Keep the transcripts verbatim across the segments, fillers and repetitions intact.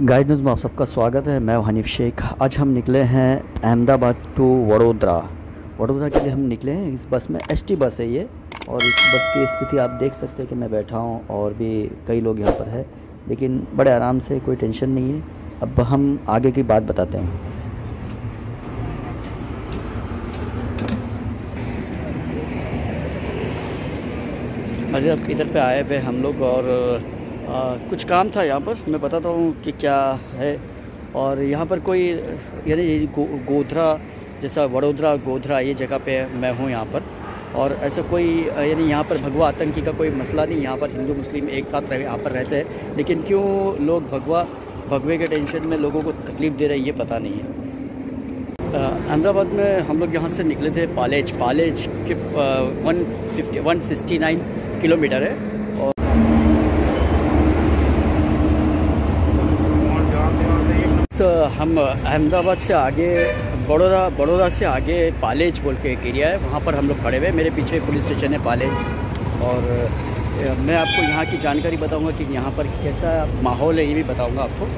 Guide news में आप सबका स्वागत है। मैं हनीफ शेख। आज हम निकले हैं अहमदाबाद टू वडोदरा। वडोदरा के लिए हम निकले हैं। इस बस में एसटी बस है ये, और इस बस की स्थिति आप देख सकते हैं कि मैं बैठा हूँ और भी कई लोग यहाँ पर है, लेकिन बड़े आराम से, कोई टेंशन नहीं है। अब हम आगे की बात बताते हैं। अरे अब इधर पे आए हुए हम लोग, और आ, कुछ काम था यहाँ पर, मैं बताता हूँ कि क्या है। और यहाँ पर कोई यानी गो, गोधरा जैसा वडोदरा गोधरा ये जगह पे मैं हूँ यहाँ पर। और ऐसा कोई यानी यहाँ पर भगवा आतंकी का कोई मसला नहीं। यहाँ पर हिंदू मुस्लिम एक साथ रह यहाँ पर रहते हैं, लेकिन क्यों लोग भगवा भगवे के टेंशन में लोगों को तकलीफ़ दे रहे हैं ये पता नहीं है। अहमदाबाद में हम लोग यहाँ से निकले थे पालेज पालेज के one fifty one sixty nine kilometre है। और तो हम अहमदाबाद से आगे बड़ौदा बड़ौदा से आगे पालेज बोल के एक एरिया है, वहाँ पर हम लोग खड़े हुए। मेरे पीछे पुलिस स्टेशन है पालेज। और मैं आपको यहाँ की जानकारी बताऊँगा कि यहाँ पर कैसा माहौल है, ये भी बताऊँगा आपको।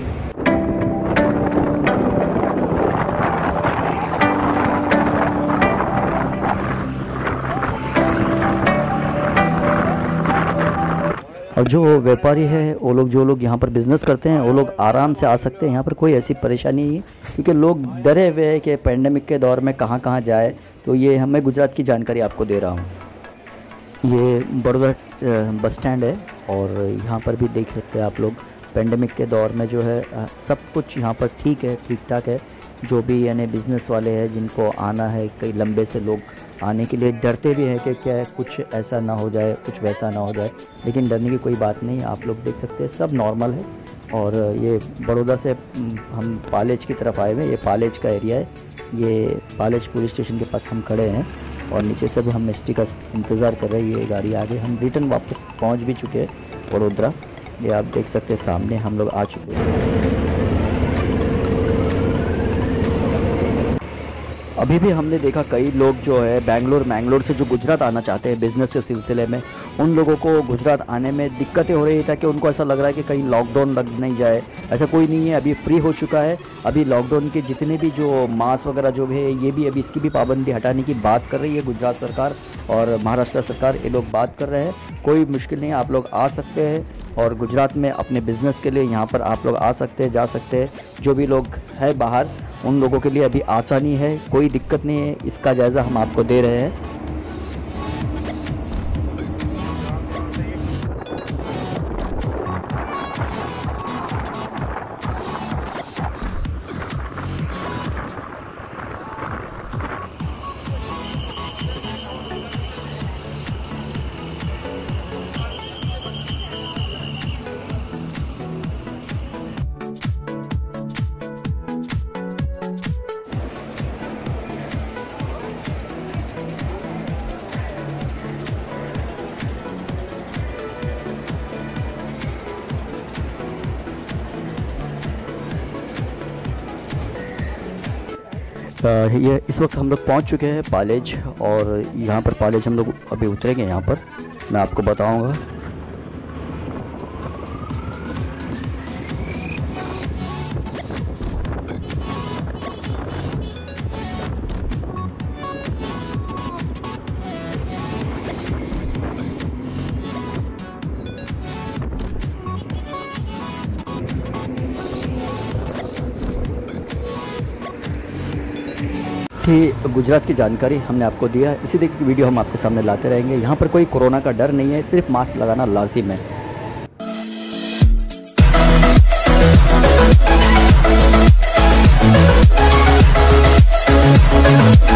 और जो व्यापारी है, वो लोग जो लोग यहाँ पर बिज़नेस करते हैं, वो लोग आराम से आ सकते हैं। यहाँ पर कोई ऐसी परेशानी नहीं है, क्योंकि लोग डरे हुए हैं कि पैंडेमिक के दौर में कहाँ कहाँ जाए। तो ये मैं गुजरात की जानकारी आपको दे रहा हूँ। ये बड़ौदा बस स्टैंड है, और यहाँ पर भी देख सकते हैं आप लोग। पैंडेमिक के दौर में जो है सब कुछ यहाँ पर ठीक है, ठीक ठाक है। जो भी यानी बिज़नेस वाले हैं जिनको आना है, कई लंबे से लोग आने के लिए डरते भी हैं कि क्या कुछ ऐसा ना हो जाए, कुछ वैसा ना हो जाए, लेकिन डरने की कोई बात नहीं। आप लोग देख सकते हैं सब नॉर्मल है। और ये बड़ौदा से हम पालेज की तरफ आए हुए हैं। ये पालेज का एरिया है। ये पालेज पुलिस स्टेशन के पास हम खड़े हैं, और नीचे से भी हम एसटी का इंतज़ार कर रहे हैं। ये गाड़ी आगे, हम रिटर्न वापस पहुँच भी चुके हैं वडोदरा। ये आप देख सकते हैं सामने हम लोग आ चुके हैं। अभी भी हमने देखा कई लोग जो है बेंगलोर मैंगलोर से जो गुजरात आना चाहते हैं बिज़नेस के सिलसिले में, उन लोगों को गुजरात आने में दिक्कतें हो रही है, ताकि उनको ऐसा लग रहा है कि कहीं लॉकडाउन लग नहीं जाए। ऐसा कोई नहीं है, अभी फ्री हो चुका है। अभी लॉकडाउन के जितने भी जो मास्क वगैरह जो है, ये भी अभी इसकी भी पाबंदी हटाने की बात कर रही है गुजरात सरकार और महाराष्ट्र सरकार। ये लोग बात कर रहे हैं। कोई मुश्किल नहीं है, आप लोग आ सकते हैं और गुजरात में अपने बिज़नेस के लिए यहाँ पर आप लोग आ सकते हैं, जा सकते हैं। जो भी लोग हैं बाहर, उन लोगों के लिए अभी आसानी है, कोई दिक्कत नहीं है। इसका जायज़ा हम आपको दे रहे हैं। ये इस वक्त हम लोग पहुंच चुके हैं पालेज, और यहाँ पर पालेज हम लोग अभी उतरेंगे। यहाँ पर मैं आपको बताऊंगा। गुजरात की जानकारी हमने आपको दिया। इसी तरह की वीडियो हम आपके सामने लाते रहेंगे। यहाँ पर कोई कोरोना का डर नहीं है, सिर्फ मास्क लगाना लाजिम है।